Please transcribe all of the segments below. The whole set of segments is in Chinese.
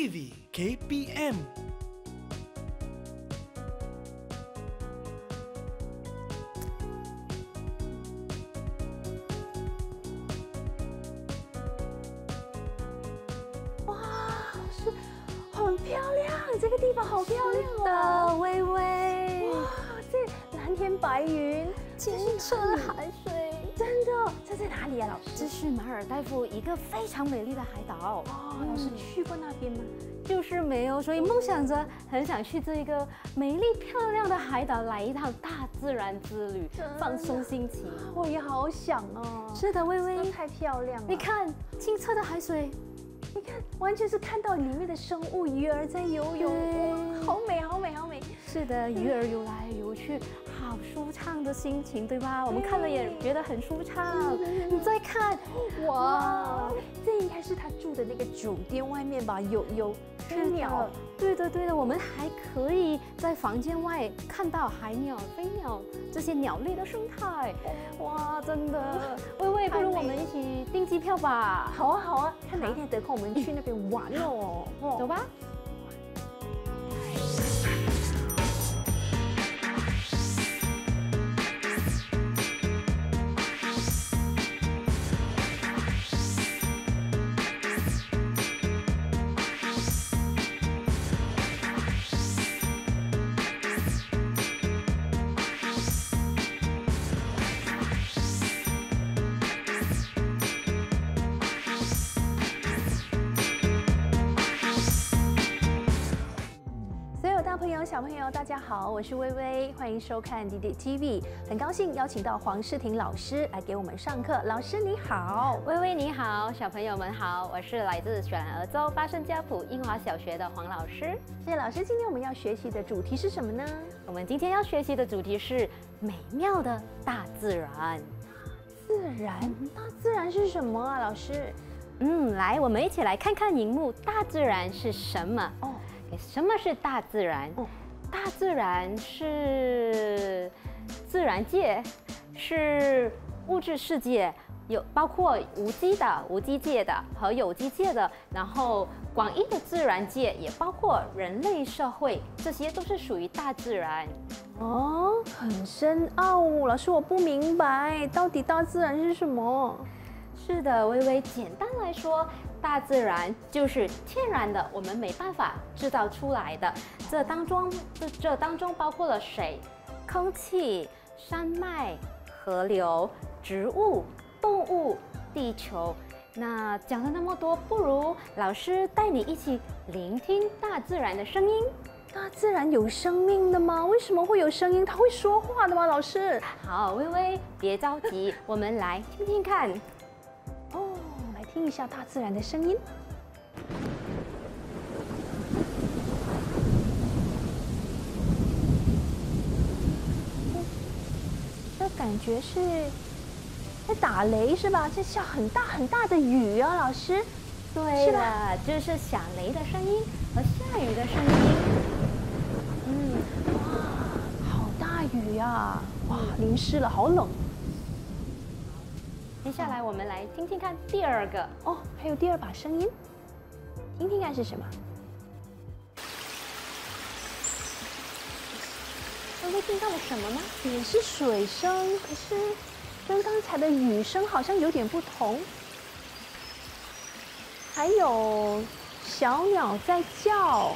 TV KPM。 哇，是很漂亮，这个地方好漂亮哦， 微微。 哇，这蓝天白云， 清澈的海水。 真的，这在哪里啊，老师？ 这是马尔代夫一个非常美丽的海岛。 哦，老师去过那边吗？ 就是没有，所以梦想着很想去这个美丽漂亮的海岛来一趟大自然之旅，放松心情。 我也好想哦。 是的，微微， 太漂亮了。 你看清澈的海水， 你看，完全是看到里面的生物，鱼儿在游泳，哇，好美，好美，好美。 是的，鱼儿游来游去。 好舒畅的心情，对吧？我们看了也觉得很舒畅。你再看， 哇，这应该是他住的那个酒店外面吧？有飞鸟， 对的对的。我们还可以在房间外看到海鸟、飞鸟这些鸟类的生态。哇，真的，微微，不如我们一起订机票吧？ 好啊好啊，看哪一天得空我们去那边玩哦。 走吧。 小朋友，大家好，我是微微，欢迎收看弟弟 TV。很高兴邀请到黄世婷老师来给我们上课。老师你好， 微微你好，小朋友们好，我是来自雪兰莪州巴生家谱英华小学的黄老师。 谢谢老师，今天我们要学习的主题是什么呢？ 我们今天要学习的主题是美妙的大自然。 大自然是什么啊？老师？ 来，我们一起来看看荧幕，大自然是什么？哦。 什么是大自然？大自然是自然界，是物质世界，有包括无机界的和有机界的，然后广义的自然界也包括人类社会，这些都是属于大自然。 哦，很深奥，老师我不明白，到底大自然是什么？ 是的，微微，简单来说。 大自然就是天然的，我们没办法制造出来的。这当中包括了水、空气、山脉、河流、植物、动物、地球。那讲了那么多，不如老师带你一起聆听大自然的声音。 大自然有生命的吗？为什么会有声音？它会说话的吗？老师？ 好，微微，别着急，我们来听听看。 听一下大自然的声音。这感觉是在打雷是吧？这下很大很大的雨啊，老师。 对了，这是响雷的声音和下雨的声音。 哇，好大雨呀！哇，淋湿了，好冷。 接下来我们来听听看第二个哦，还有第二把声音，听听看是什么？ 会听到了什么吗？ 也是水声，可是跟刚才的雨声好像有点不同。还有小鸟在叫，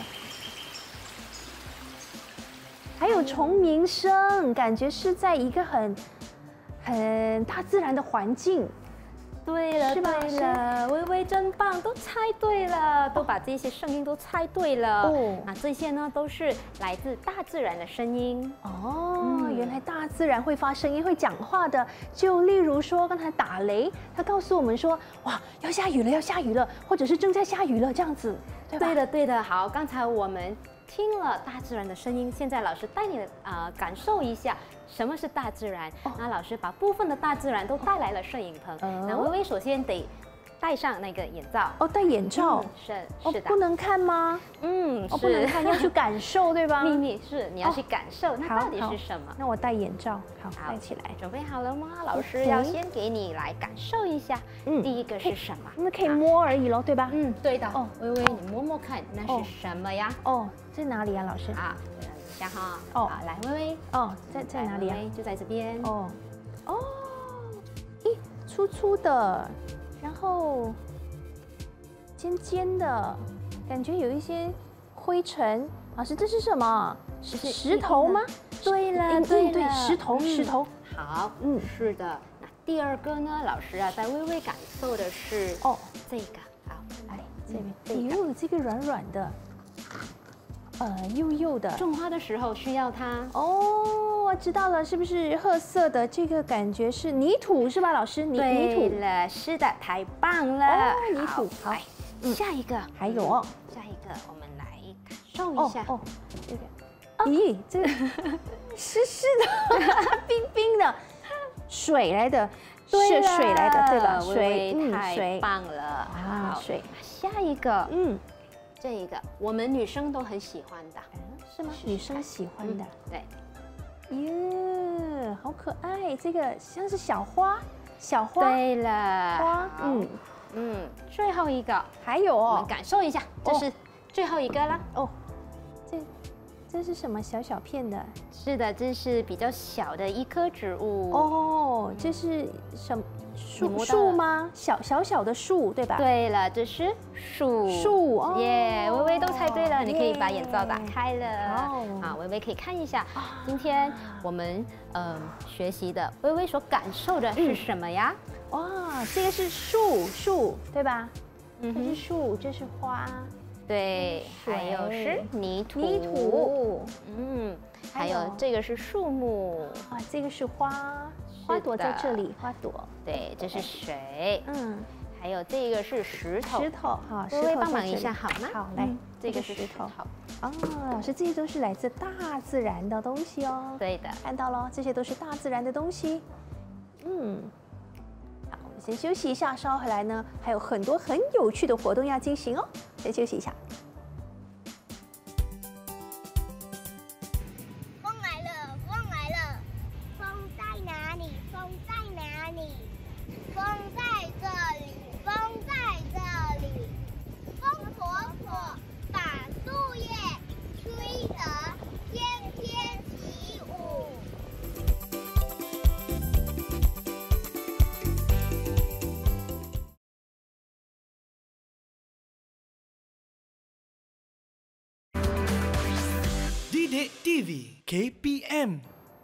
还有虫鸣声，感觉是在一个很大自然的环境。 对了，对了，微微真棒，都猜对了，都把这些声音都猜对了。哦，那这些呢都是来自大自然的声音。 哦，原来大自然会发声音，会讲话的。就例如说刚才打雷，它告诉我们说，哇，要下雨了，要下雨了，或者是正在下雨了，这样子，对吧？ 对的，对的。好，刚才我们听了大自然的声音，现在老师带你感受一下什么是大自然。那老师把部分的大自然都带来了摄影棚。那微微首先得戴上那个眼罩。 哦，戴眼罩。 是的。 不能看吗？ 不能看，要去感受，对吧？ 秘密是你要去感受，它到底是什么？ 那我戴眼罩，好，戴起来。 准备好了吗？老师要先给你来感受一下。第一个是什么？ 那可以摸而已咯，对吧？ 对的。微微，你摸摸看，那是什么呀？ 在哪里啊，老师？ 等一下哈。 好， 来，微微。 在哪里啊？ 就在这边。 咦，粗粗的，然后尖尖的，感觉有一些灰尘。老师，这是什么？石头吗？ 对了，对， 石头。 好，是的。那第二个呢？老师啊，在微微感受的是这个。好，来这边。 哎呦，这个软软的，幼幼的。 种花的时候需要它。 我知道了，是不是褐色的？这个感觉是泥土是吧，老师？泥土。 对了，是的，太棒了。 泥土。好， 下一个还有下一个我们来感受一下。 这个。咦，这个湿湿的，冰冰的，水来的，是水来的，对吧？ 水，太棒了。好， 水。 下一个，这一个我们女生都很喜欢的， 是吗？女生喜欢的， 对。 耶，好可爱！这个像是小花， 对了， 花， 最后一个还有我们感受一下，这是最后一个啦。 这是什么小小片的？ 是的，这是比较小的一棵植物。 这是什么树吗？小的树，对吧？ 对了，这是树。耶，微微都猜对了，你可以把眼罩打开了。好，微微可以看一下，今天我们学习的，微微所感受的是什么呀？ 哇，这个是树，对吧？这是树，这是花。 对，还有是泥土，还有这个是树木， 这个是花朵在这里，花朵， 对，这是水，还有这个是石头， 好， 微微帮忙一下好吗？ 好，来， 这个是石头， 老师，这些都是来自大自然的东西哦， 对的， 看到了，这些都是大自然的东西，先休息一下，稍后回来呢，还有很多很有趣的活动要进行哦。先休息一下。 风来了，风来了，风在哪里？风在哪里？风在这里，风在这里。风婆婆把树叶吹得翩翩起舞。 Didik TV KPM。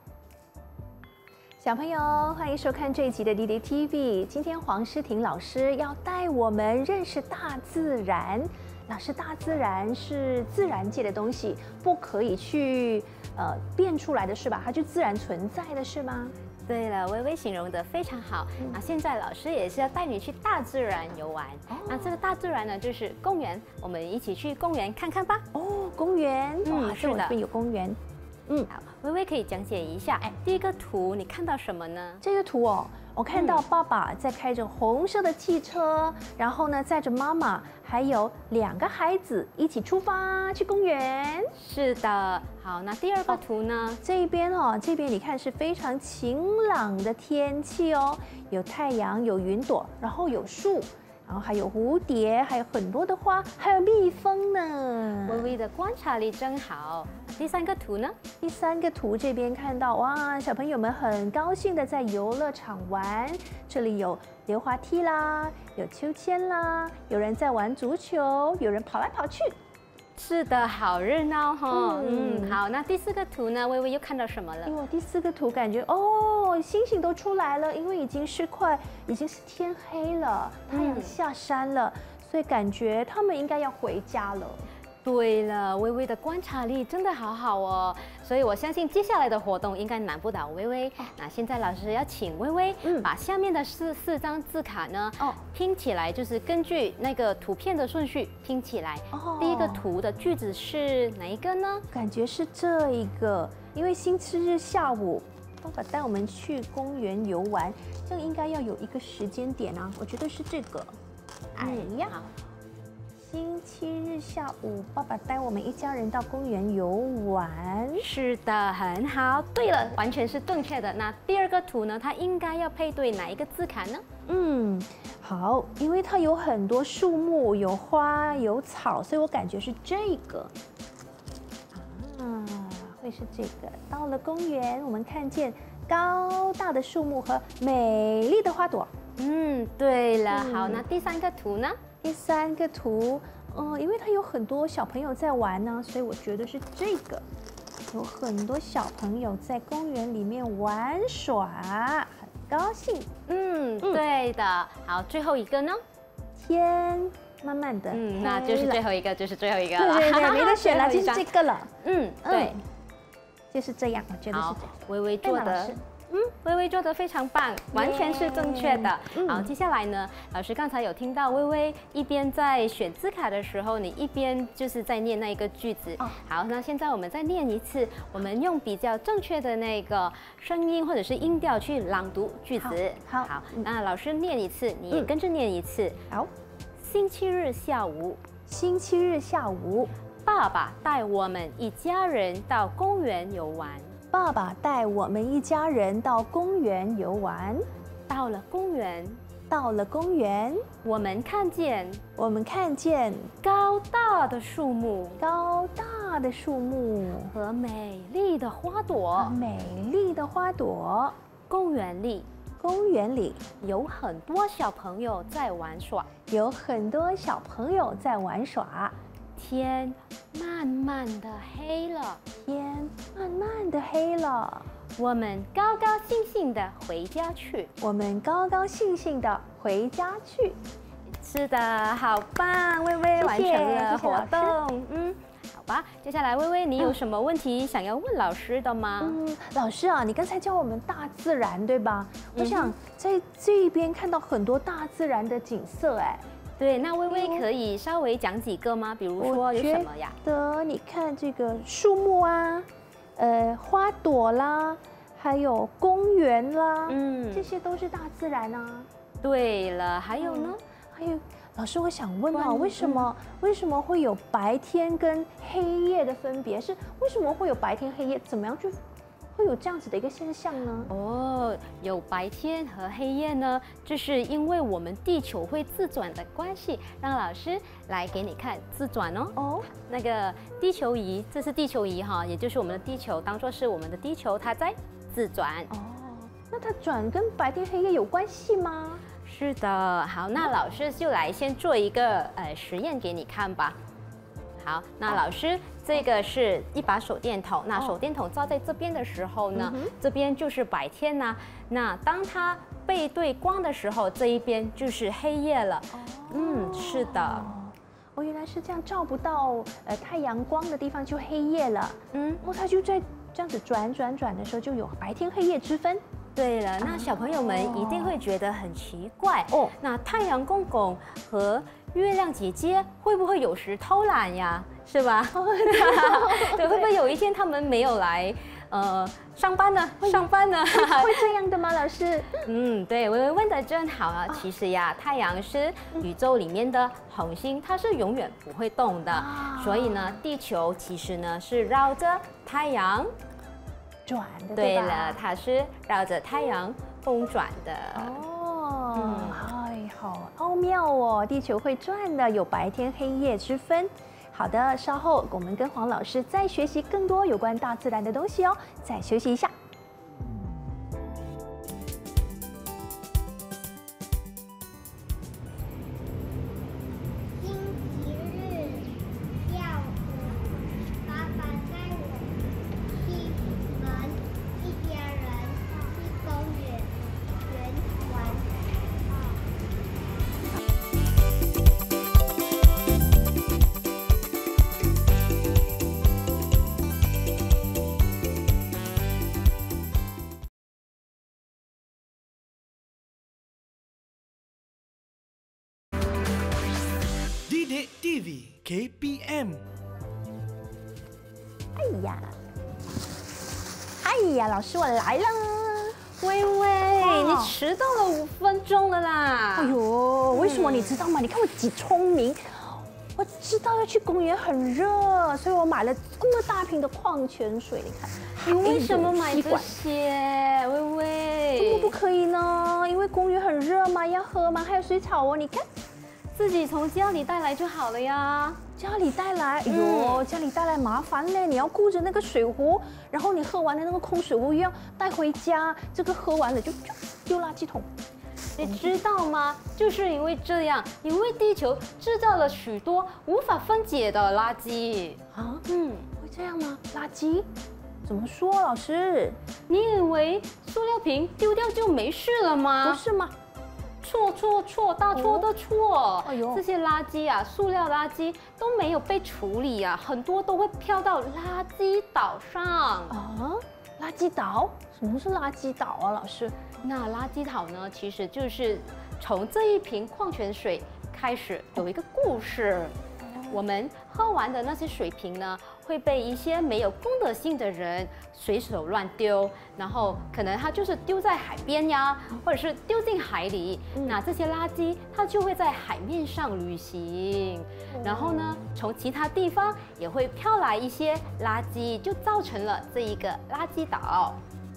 小朋友，欢迎收看这一集的 Didik TV。今天黄诗婷老师要带我们认识大自然。老师，大自然是自然界的东西，不可以去变出来的是吧？它就自然存在的是吗？ 对了，微微形容得非常好。那现在老师也是要带你去大自然游玩。那这个大自然呢，就是公园，我们一起去公园看看吧。 公园，哇， 是的， 这边有公园。 好，微微可以讲解一下。第一个图你看到什么呢？ 这个图我看到爸爸在开着红色的汽车，然后呢载着妈妈还有2个孩子一起出发去公园。 是的，好，那第二个图呢？ 这边这边你看是非常晴朗的天气哦，有太阳，有云朵，然后有树。然后还有蝴蝶，还有很多的花，还有蜜蜂呢。 微微的观察力真好。第3个图呢？ 第3个图这边看到，哇，小朋友们很高兴的在游乐场玩。这里有溜滑梯啦，有秋千啦，有人在玩足球，有人跑来跑去。 是的，好热闹哈。好，那第4个图呢？微微又看到什么了？ 第4个图感觉星星都出来了，因为已经是天黑了，太阳下山了，所以感觉他们应该要回家了。 对了，微微的观察力真的好好哦，所以我相信接下来的活动应该难不倒微微。那现在老师要请微微把下面的四张字卡呢拼起来，就是根据那个图片的顺序拼起来。第一个图的句子是哪一个呢？ 感觉是这一个，因为星期日下午爸爸带我们去公园游玩，这个应该要有一个时间点啊，我觉得是这个。 哎呀，星期日下午，爸爸带我们一家人到公园游玩。 是的，很好。对了，完全是正确的。那第二个图呢？它应该要配对哪一个字卡呢？ 好，因为它有很多树木、有花、有草，所以我感觉是这个。会是这个。到了公园，我们看见高大的树木和美丽的花朵。 对了。好，那第三个图呢？ 第三个图，因为它有很多小朋友在玩呢，所以我觉得是这个。有很多小朋友在公园里面玩耍，很高兴。 对的。好，最后一个呢？ 天慢慢的， 那就是最后一个，就是最后一个了。 对，没得选了，就是这个了。 对， 就是这样，我觉得是这样。 微微做的。微微做得非常棒，完全是正确的。好，接下来呢，老师刚才有听到微微一边在选字卡的时候，你一边就是在念那一个句子。好，那现在我们再念一次，我们用比较正确的那个声音或者是音调去朗读句子。好，那老师念一次，你也跟着念一次。 好， 星期日下午，爸爸带我们一家人到公园游玩。 爸爸带我们一家人到公园游玩。 到了公园， 我们看见高大的树木和美丽的花朵。公园里有很多小朋友在玩耍。天慢慢的黑了，我们高高兴兴的回家去。是的，好棒，微微完成了活动。好吧，接下来微微，你有什么问题想要问老师的吗？ 老师啊，你刚才教我们大自然对吧？我想在这边看到很多大自然的景色， 对，那微微可以稍微讲几个吗？比如说有什么呀？ 你看这个树木啊，花朵啦，还有公园啦，这些都是大自然啊。 对了，还有呢？ 还有，老师，我想问啊，为什么会有白天跟黑夜的分别？是为什么会有白天黑夜？怎么样去会有这样子的一个现象呢？ 有白天和黑夜呢，这是因为我们地球会自转的关系。让老师来给你看自转哦。那个地球仪，这是地球仪哈，也就是我们的地球，当作是我们的地球，它在自转。 那它转跟白天黑夜有关系吗？ 是的。好，那老师就来先做一个实验给你看吧。好，那老师，这个是一把手电筒。那手电筒照在这边的时候呢，这边就是白天呐。那当它背对光的时候，这一边就是黑夜了。是的。 原来是这样，照不到太阳光的地方就黑夜了。它就在这样子转的时候，就有白天黑夜之分。 对了，那小朋友们一定会觉得很奇怪那太阳公公和月亮姐姐会不会有时偷懒呀？是吧？对，会不会有一天他们没有来上班呢？会这样的吗，老师？ 对，微微问的真好啊。其实呀，太阳是宇宙里面的恒星，它是永远不会动的。所以呢，地球其实呢是绕着太阳转的。 对了，它是绕着太阳公转的。 好奥妙哦！地球会转的，有白天黑夜之分。好的，稍后我们跟黄老师再学习更多有关大自然的东西哦。再休息一下。 星期日下午，爸爸带我们一家人去公园玩。 Didik TV KPM。 哎呀，老师我来了。 微微，你迟到了5分钟了啦！ 哎呦，为什么你知道吗？你看我几聪明，我知道要去公园很热，所以我买了这么大瓶的矿泉水。你看， 你为什么买这吸管些，微微？ 怎么不可以呢？因为公园很热嘛，要喝嘛，还有水草哦。你看， 自己从家里带来就好了呀。 家里带来，哎呦，家里带来麻烦嘞！你要顾着那个水壶，然后你喝完的那个空水壶又要带回家，这个喝完了就丢垃圾桶。 你知道吗？就是因为这样，你为地球制造了许多无法分解的垃圾啊。会这样吗？垃圾？怎么说，老师？ 你以为塑料瓶丢掉就没事了吗？ 不是吗？ 错，大错特错！ 哎呦， 这些垃圾啊，塑料垃圾都没有被处理啊，很多都会飘到垃圾岛上。 啊，垃圾岛？什么是垃圾岛啊，老师？ 那垃圾岛呢，其实就是从这一瓶矿泉水开始有一个故事。我们喝完的那些水瓶呢，会被一些没有公德心的人随手乱丢，然后可能它就是丢在海边呀，或者是丢进海里。那这些垃圾它就会在海面上旅行，然后呢，从其他地方也会飘来一些垃圾，就造成了这一个垃圾岛。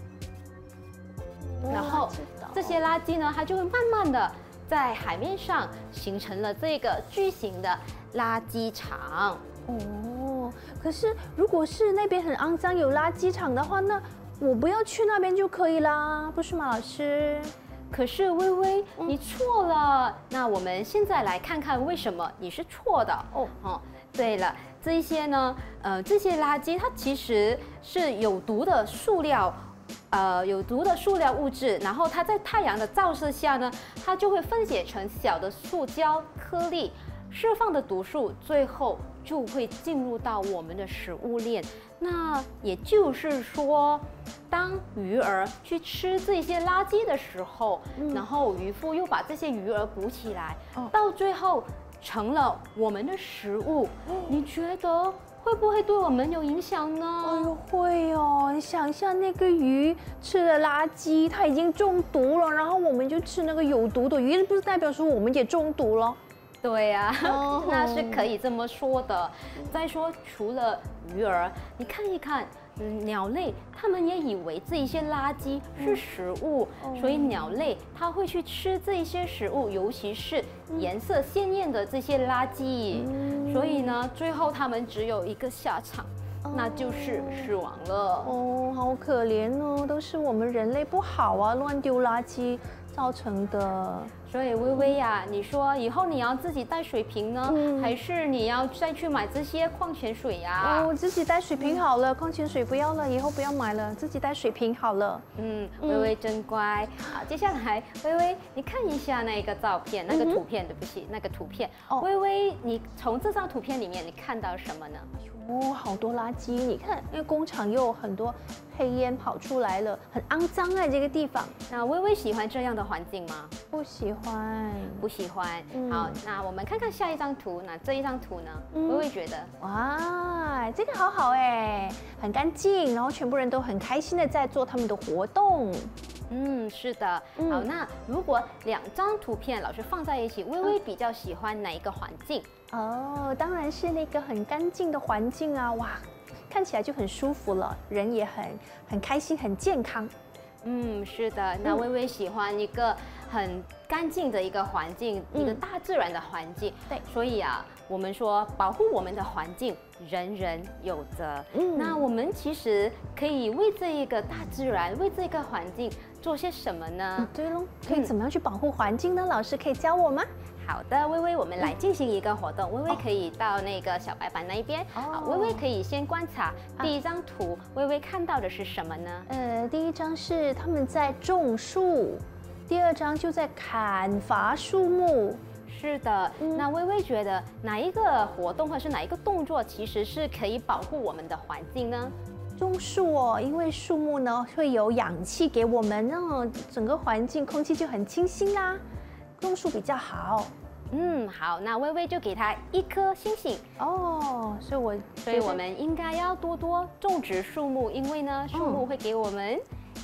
然后这些垃圾呢，它就会慢慢的在海面上形成了这个巨型的垃圾场。 哦，可是如果是那边很肮脏有垃圾场的话，那我不要去那边就可以啦，不是吗，老师？ 可是微微，你错了。那我们现在来看看为什么你是错的。对了，这一些呢，这些垃圾它其实是有毒的塑料。有毒的塑料物质，然后它在太阳的照射下呢，它就会分解成小的塑胶颗粒，释放的毒素最后就会进入到我们的食物链。那也就是说，当鱼儿去吃这些垃圾的时候，然后渔夫又把这些鱼儿捕起来，到最后成了我们的食物。你觉得会不会对我们有影响呢？ 哎呦，会哦！你想一下，那个鱼吃了垃圾，它已经中毒了，然后我们就吃那个有毒的鱼，不是代表说我们也中毒了？ 对呀，那是可以这么说的。再说，除了鱼儿，你看一看。鸟类它们也以为这一些垃圾是食物，所以鸟类它会去吃这一些食物，尤其是颜色鲜艳的这些垃圾。所以呢，最后它们只有一个下场，那就是死亡了。 哦，好可怜哦，都是我们人类不好啊，乱丢垃圾造成的。 所以微微呀，你说以后你要自己带水瓶呢，还是你要再去买这些矿泉水呀？ 我自己带水瓶好了，矿泉水不要了，以后不要买了，自己带水瓶好了。 微微真乖。好，接下来微微，你看一下那个照片，那个图片，对不起，那个图片。微微，你从这张图片里面你看到什么呢？ 哦，好多垃圾！你看，因为工厂又有很多黑烟跑出来了，很肮脏啊，这个地方。 那微微喜欢这样的环境吗？ 不喜欢， 不喜欢。好，那我们看看下一张图。那这一张图呢？微微觉得， 哇，这个好好哎，很干净，然后全部人都很开心的在做他们的活动。 是的。好，那如果2张图片老师放在一起，微微比较喜欢哪一个环境？ 当然是那个很干净的环境啊！哇，看起来就很舒服了，人也很开心，很健康。 是的。那微微喜欢一个很干净的一个环境，一个大自然的环境。对，所以啊，我们说保护我们的环境，人人有责。那我们其实可以为这一个大自然，为这个环境做些什么呢？ 对喽，可以怎么样去保护环境呢？老师可以教我吗？ 好的，微微，我们来进行一个活动。微微可以到那个小白板那一边。好，微微可以先观察第一张图，微微看到的是什么呢？ 第一张是他们在种树，第2张就在砍伐树木。 是的。那微微觉得哪一个活动或者是哪一个动作其实是可以保护我们的环境呢？ 种树哦，因为树木呢会有氧气给我们，整个环境空气就很清新啦。种树比较好。 好，那微微就给它1颗星星。 所以我们应该要多多种植树木，因为呢，树木会给我们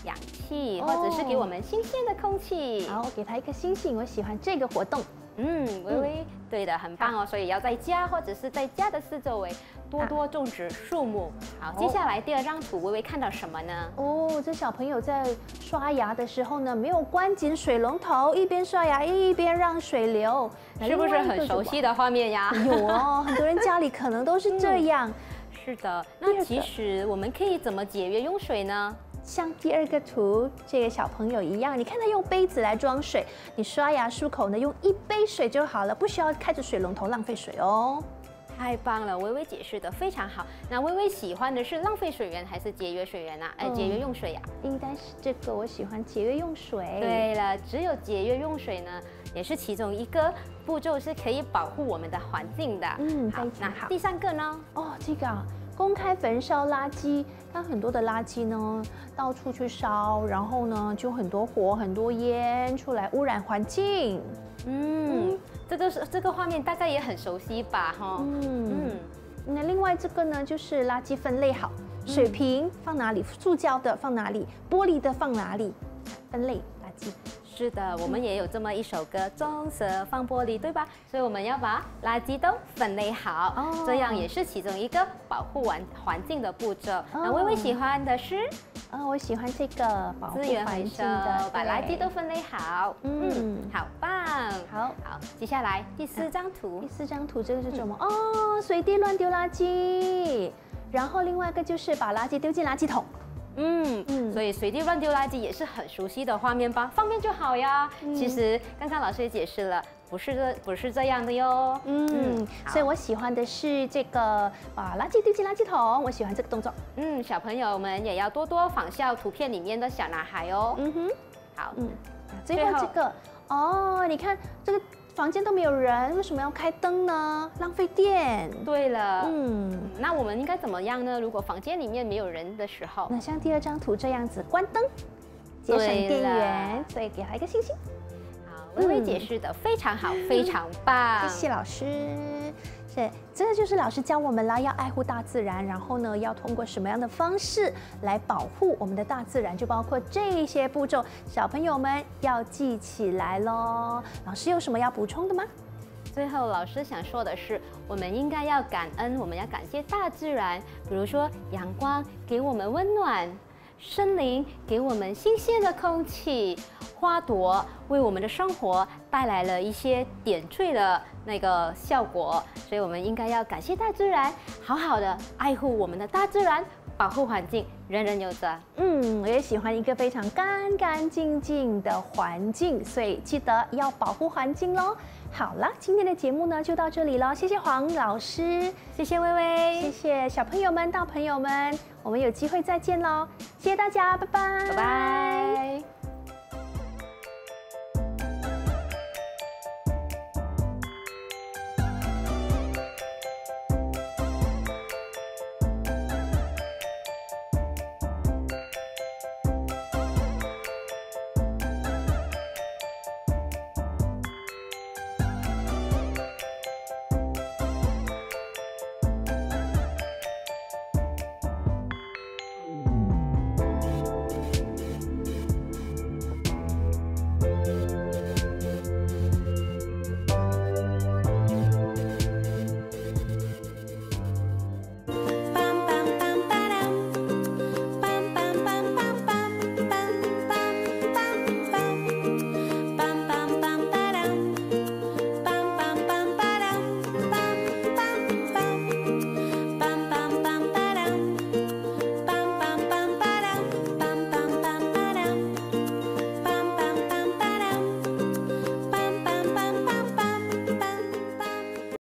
氧气，或者是给我们新鲜的空气。 好，我给他一颗星星，我喜欢这个活动。 微微，对的，很棒哦。所以要在家或者是在家的四周围多多种植树木。好，接下来第2张图，微微看到什么呢？ 哦，这小朋友在刷牙的时候呢，没有关紧水龙头，一边刷牙一边让水流， 是不是很熟悉的画面呀？ 有哦，很多人家里可能都是这样。 是的，那其实我们可以怎么节约用水呢？ 像第2个图，这个小朋友一样，你看他用杯子来装水，你刷牙漱口呢，用1杯水就好了，不需要开着水龙头浪费水哦。 太棒了，微微解释的非常好。那微微喜欢的是浪费水源还是节约水源啊？节约用水呀？ 应该是这个，我喜欢节约用水。 对了，只有节约用水呢，也是其中一个步骤是可以保护我们的环境的。好，那第3个呢？ 哦，这个啊。公开焚烧垃圾，它很多的垃圾呢，到处去烧，然后呢，就很多火、很多烟出来，污染环境。 这个画面大概也很熟悉吧？哈。 那另外这个呢，就是垃圾分类好，水瓶放哪里，塑胶的放哪里，玻璃的放哪里，分类垃圾。 是的，我们也有这么一首歌，棕色放玻璃，对吧？所以我们要把垃圾都分类好，这样也是其中一个保护环境的步骤。那微微喜欢的是， 我喜欢这个保护资源回收，把垃圾都分类好。好棒。好，接下来第4张图。 第4张图这个是什么？随地乱丢垃圾，然后另外一个就是把垃圾丢进垃圾桶。 所以随地乱丢垃圾也是很熟悉的画面吧？方便就好呀。其实刚刚老师也解释了，不是这样的哟。 所以我喜欢的是这个把垃圾丢进垃圾桶，我喜欢这个动作。 小朋友们也要多多仿效图片里面的小男孩哦。好， 最后这个你看这个。房间都没有人，为什么要开灯呢？浪费电。 对了，那我们应该怎么样呢？如果房间里面没有人的时候， 那像第2张图这样子，关灯，节省电源，所以给他一个星星。 好，微微解释的非常好，非常棒， 谢谢老师。这个就是老师教我们啦，要爱护大自然，然后呢，要通过什么样的方式来保护我们的大自然，就包括这些步骤，小朋友们要记起来咯。老师有什么要补充的吗？ 最后，老师想说的是，我们应该要感恩，我们要感谢大自然，比如说阳光给我们温暖，森林给我们新鲜的空气，花朵为我们的生活带来了一些点缀的那个效果，所以我们应该要感谢大自然，好好的爱护我们的大自然，保护环境，人人有责。 我也喜欢一个非常干干净净的环境，所以记得要保护环境咯。好了，今天的节目呢就到这里了，谢谢黄老师， 谢谢微微， 谢谢小朋友们、大朋友们，我们有机会再见咯，谢谢大家，拜拜， 拜拜。